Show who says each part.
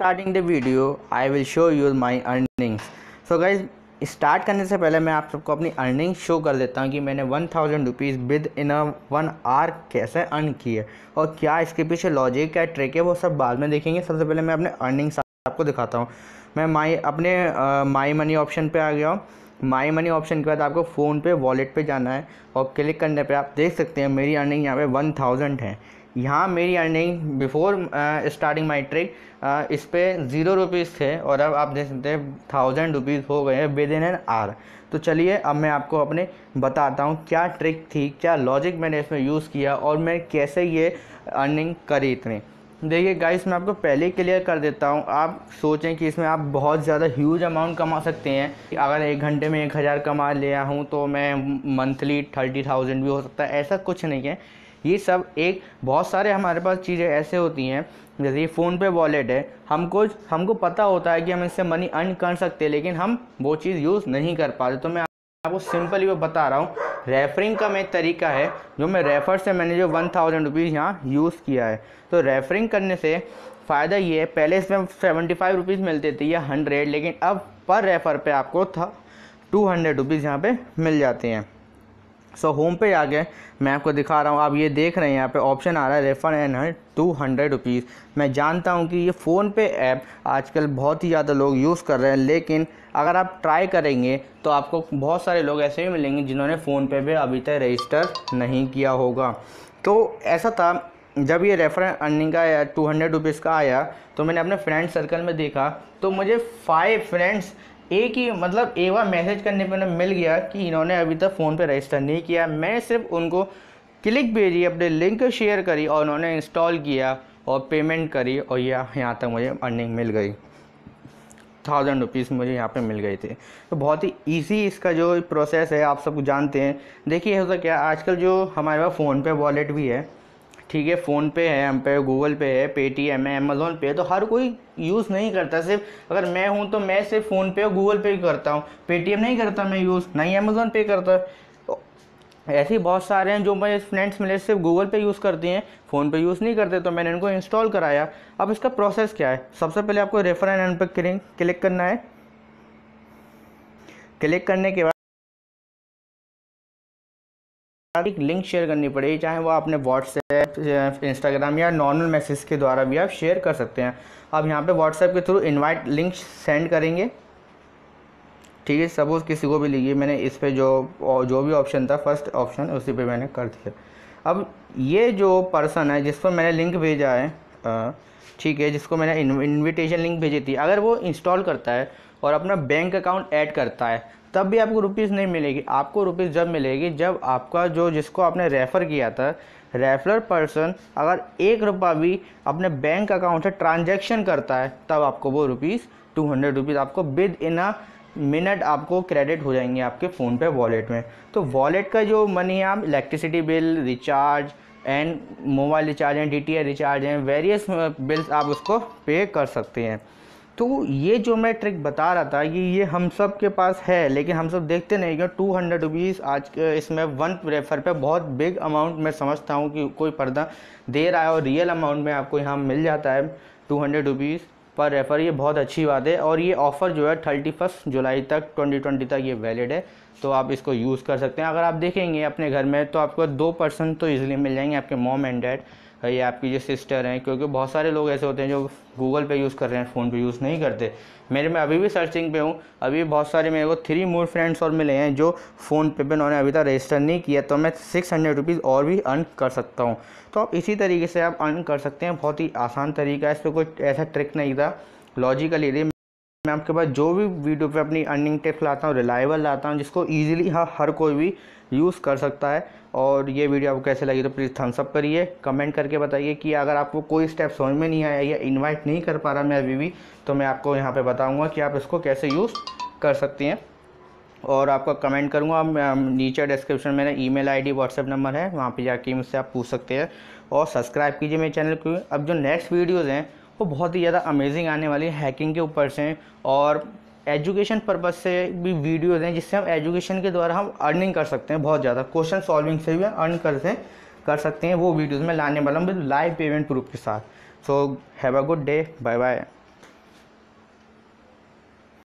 Speaker 1: starting the video, I will show you my earnings. So guys, start करने से पहले मैं आप सबको अपनी अर्निंग शो कर देता हूँ कि मैंने 1000 rupees within a 1 hour कैसे अर्न की है और क्या इसके पीछे लॉजिक क्या ट्रिक है वो सब बाद में देखेंगे। सबसे पहले मैं अपने अर्निंग्स आपको दिखाता हूँ। मैं माई मनी ऑप्शन पे आ गया हूँ। माई मनी ऑप्शन के बाद आपको फ़ोन पे वॉलेट पे जाना है और क्लिक करने पे आप देख सकते हैं मेरी अर्निंग यहाँ पे 1000 है। यहाँ मेरी earning before starting my trick इस पे 0 रुपीज़ थे और अब आप देख सकते हैं 1000 रुपीज़ हो गए हैं विद इन एन आवर। तो चलिए अब मैं आपको अपने बताता हूँ क्या ट्रिक थी, क्या लॉजिक मैंने इसमें यूज़ किया और मैं कैसे ये अर्निंग करी इतनी। देखिए गाइस, मैं आपको पहले ही क्लियर कर देता हूँ। आप सोचें कि इसमें आप बहुत ज़्यादा ह्यूज अमाउंट कमा सकते हैं। अगर 1 घंटे में 1000 कमा लिया हूँ तो मैं मंथली 30,000 भी हो सकता है, ऐसा कुछ नहीं है। ये सब एक बहुत सारे हमारे पास चीज़ें ऐसे होती हैं, जैसे ये फ़ोन पे वॉलेट है, हमको पता होता है कि हम इससे मनी अर्न कर सकते हैं, लेकिन हम वो चीज़ यूज़ नहीं कर पाते। तो मैं आपको सिंपली वो बता रहा हूँ। रेफरिंग का एक तरीका है जो मैं रेफर से मैंने जो 1000 रुपीज़ यहाँ यूज़ किया है। तो रेफरिंग करने से फ़ायदा ये है, पहले इसमें 75 रुपीज़ मिलते थे या 100, लेकिन अब पर रेफर पे आपको 200 रुपीज़ यहाँ पे मिल जाते हैं। सो होम पे आके मैं आपको दिखा रहा हूँ। आप ये देख रहे हैं यहाँ पे ऑप्शन आ रहा है रेफर एंड 200 रुपीज़। मैं जानता हूँ कि ये फ़ोन पे ऐप आजकल बहुत ही ज़्यादा लोग यूज़ कर रहे हैं, लेकिन अगर आप ट्राई करेंगे तो आपको बहुत सारे लोग ऐसे भी मिलेंगे जिन्होंने फ़ोन पे भी अभी तक रजिस्टर नहीं किया होगा। तो ऐसा था, जब ये रेफर अर्निंग का आया 200 रुपीज़ का आया तो मैंने अपने फ्रेंड सर्कल में देखा तो मुझे 5 फ्रेंड्स एक बार मैसेज करने पर मिल गया कि इन्होंने अभी तक फ़ोन पे रजिस्टर नहीं किया। मैं सिर्फ उनको क्लिक भेजी, अपने लिंक शेयर करी और उन्होंने इंस्टॉल किया और पेमेंट करी और यहाँ तक मुझे अर्निंग मिल गई। 1000 रुपीज़ मुझे यहाँ पे मिल गए थे। तो बहुत ही ईजी इसका जो प्रोसेस है आप सब जानते हैं। देखिए होता क्या, आजकल जो हमारे पास फ़ोन पे वॉलेट भी है, ठीक है, फ़ोन पे है, हम पे गूगल पे है, पेटीएम है, अमेज़ॉन पे है, तो हर कोई यूज़ नहीं करता। सिर्फ अगर मैं हूँ तो मैं सिर्फ फ़ोन पे और गूगल पे ही करता हूँ, पेटीएम नहीं करता मैं यूज़, नहीं अमेज़ॉन पे करता। तो ऐसे ही बहुत सारे हैं जो मेरे फ्रेंड्स मिले सिर्फ गूगल पे यूज़ करते हैं, फ़ोन पे यूज़ नहीं करते, तो मैंने इनको इंस्टॉल कराया। अब इसका प्रोसेस क्या है, सबसे पहले आपको रेफर एंड अर्न पर क्लिक करना है। क्लिक करने के बाद एक लिंक शेयर करनी पड़ेगी, चाहे वो आपने व्हाट्सएप, इंस्टाग्राम या नॉर्मल मैसेज के द्वारा भी आप शेयर कर सकते हैं। अब यहाँ पे व्हाट्सएप के थ्रू इनवाइट लिंक सेंड करेंगे, ठीक है। सपोज़ किसी को भी लीजिए, मैंने इस पे जो भी ऑप्शन था फर्स्ट ऑप्शन उसी पे मैंने कर दिया। अब ये जो पर्सन है जिस पर मैंने लिंक भेजा है, ठीक है, जिसको मैंने इन्विटेशन लिंक भेजी थी, अगर वो इंस्टॉल करता है और अपना बैंक अकाउंट ऐड करता है तब भी आपको रुपीज़ नहीं मिलेगी। आपको रुपीज़ जब मिलेगी जब आपका जिसको आपने रेफ़र किया था, रेफरर पर्सन अगर 1 रुपया भी अपने बैंक अकाउंट से ट्रांजैक्शन करता है तब आपको वो 200 रुपीज़ आपको विद इन अ मिनट आपको क्रेडिट हो जाएंगे आपके फ़ोन पे वॉलेट में। तो वॉलेट का जो मनी है, आप electricity bill, recharge and mobile recharge हैं, DTH रिचार्ज हैं, वेरियस बिल्स आप उसको पे कर सकते हैं। तो ये जो मैं ट्रिक बता रहा था ये हम सब के पास है, लेकिन हम सब देखते नहीं कि 200 रुपीज़ आज के इसमें 1 रेफर पे बहुत बिग अमाउंट मैं समझता हूँ कि कोई पर्दा दे रहा है और रियल अमाउंट में आपको यहाँ मिल जाता है 200 रुपीज़ पर रेफर। ये बहुत अच्छी बात है और ये ऑफ़र जो है 31 जुलाई तक 2020 तक ये वैलिड है, तो आप इसको यूज़ कर सकते हैं। अगर आप देखेंगे अपने घर में तो आपको 2 पर्सन तो ईजिली मिल जाएंगे, आपके मॉम एंड डैड या आपकी जो सिस्टर हैं, क्योंकि बहुत सारे लोग ऐसे होते हैं जो गूगल पे यूज़ कर रहे हैं, फ़ोन पे यूज़ नहीं करते। मैं अभी भी सर्चिंग पे हूँ, अभी बहुत सारे मेरे को 3 मोर फ्रेंड्स और मिले हैं जो फ़ोन पे उन्होंने अभी तक रजिस्टर नहीं किया, तो मैं 600 रुपीज़ और भी अर्न कर सकता हूँ। तो आप इसी तरीके से आप अर्न कर सकते हैं, बहुत ही आसान तरीका है, इस पर कोई ऐसा ट्रिक नहीं था। लॉजिकल ये मैं आपके पास जो भी वीडियो पे अपनी अर्निंग टिप्स लाता हूँ, रिलायबल लाता हूँ, जिसको ईजिली हर कोई भी यूज़ कर सकता है। और ये वीडियो आपको कैसे लगी तो प्लीज़ थम्स अप करिए, कमेंट करके बताइए कि अगर आपको कोई स्टेप समझ में नहीं आया या इनवाइट नहीं कर पा रहा मैं अभी भी, तो मैं आपको यहाँ पे बताऊँगा कि आप इसको कैसे यूज़ कर सकते हैं और आपको कमेंट करूँगा। नीचे डिस्क्रिप्शन में मेरा ईमेल ID व्हाट्सएप नंबर है, वहाँ पे जाके मुझसे आप पूछ सकते हैं और सब्सक्राइब कीजिए मेरे चैनल को। अब जो नेक्स्ट वीडियोज़ हैं वो बहुत ही ज़्यादा अमेजिंग आने वाली है, हैकिंग के ऊपर से और एजुकेशन पर्पज़ से भी वीडियोज़ हैं जिससे हम एजुकेशन के द्वारा हम अर्निंग कर सकते हैं, बहुत ज़्यादा क्वेश्चन सॉल्विंग से भी अर्न कर सकते हैं। वो वीडियोज़ में लाने वाला हूँ विद लाइव पेमेंट प्रूफ के साथ। So have a good day, bye bye.